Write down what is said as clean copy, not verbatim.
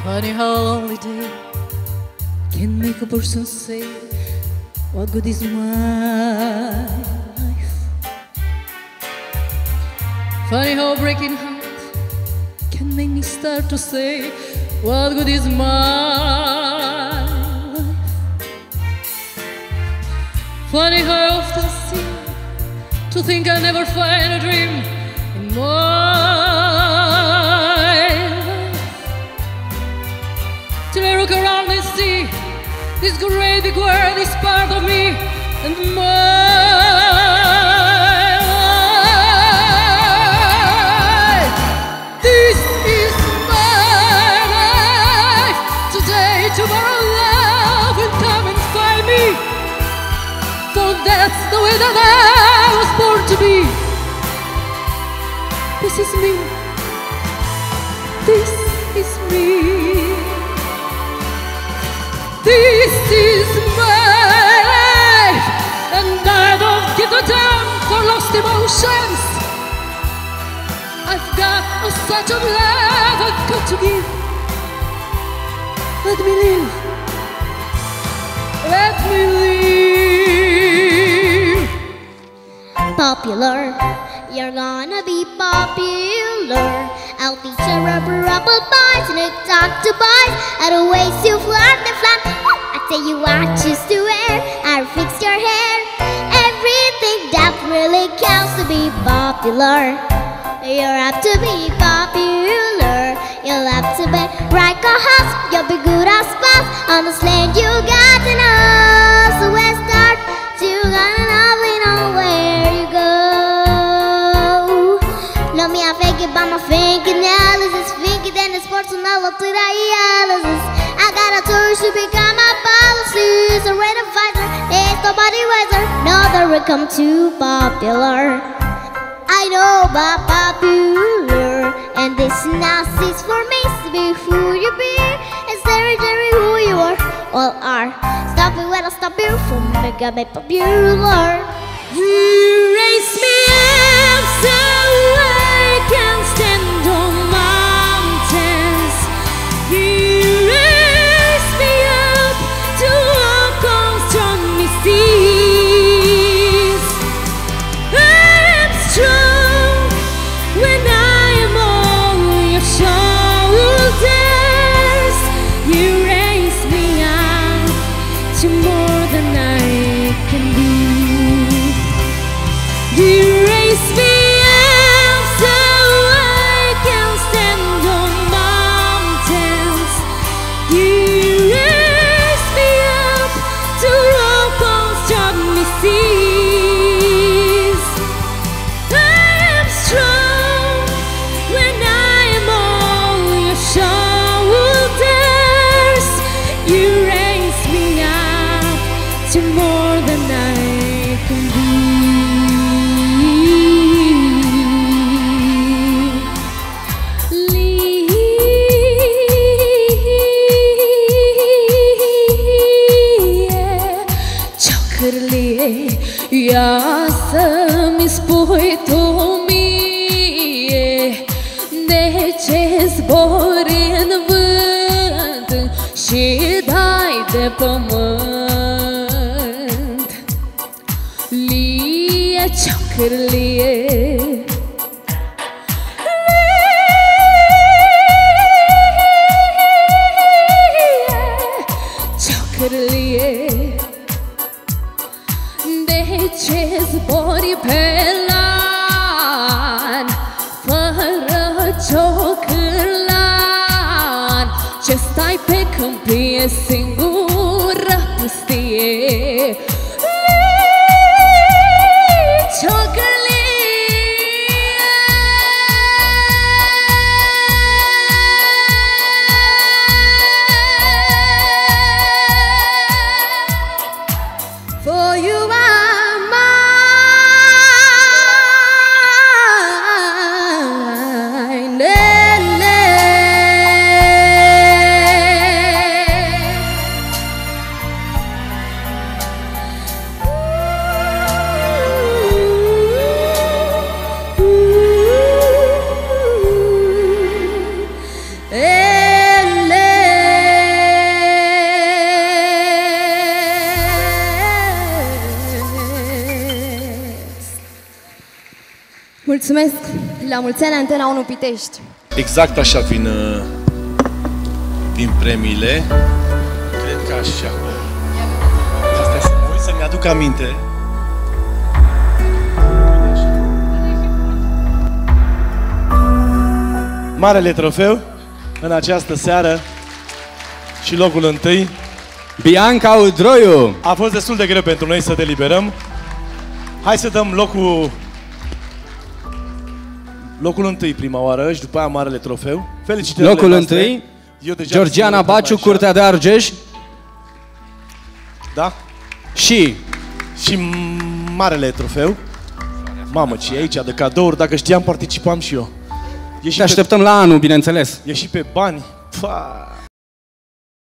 Funny how a lonely day can make a person say, what good is my life? Funny how a breaking heart can make me start to say, what good is my life? Funny how I often seem to think I'll never find a dream in my life, till I look around and see this great big world is part of me and my life. This is my life. Today, tomorrow, love will come and find me, for that's the way that I was born to be. This is me. This is me. This is my life, and I don't give a damn for lost emotions. I've got such a love I've got to give. Let me live. Let me live. Popular, you're gonna be popular. I'll teach you rubber boys and talk to boys. I don't waste you flirt and flat. I tell you what choose to wear. I'll fix your hair. Everything that really counts to be popular. You have to be popular. You'll have to be right a house. You'll be good as fast. On the slang you got to know. So let's start. You gotta know where you go. Know me, I fake it by my fingernails. Finky then it's personal to the dialysis. I got a choice to become my policies. A red advisor, there's nobody wiser. No, that will come too popular. I know about popular, and this nonsense for me to be who you be. It's very who you are, all are. Stop me when I stop you from making me popular. You raise me up so I can stand on mountains. You raise me up to walk on stormy seas. I am strong when I am on your shoulders. You raise me up to more than I can be. You raise me up so I can stand on mountains. You raise me up to walk on stormy seas. I am strong when I am on your shoulders. You raise me up to more than I can be. Я съм изпоето ми, не че сборен вън, ще дайде пъмът. Лие чакър лие, чакър лие, ce zbori pe lan, fără ciocârlan, ce stai pe câmpie singură pustie. For you are mine. Ooh. Mulțumesc! La mulți ani, Antena 1 Pitești! Exact așa vin premiile. Cred că așa. Asta să mă uit să-mi aduc aminte. Marele trofeu în această seară și locul întâi. Bianca Udroiu. A fost destul de greu pentru noi să deliberăm. Hai să dăm locul întâi prima oară și după aia marele trofeu. Felicitări. Locul întâi, Georgiana Baciu, Curtea de Argeș. Da? Și marele trofeu. Mamă, ce e aici de cadouri, dacă știam participam și eu. Te așteptăm la anul, bineînțeles. E și pe bani. Paa.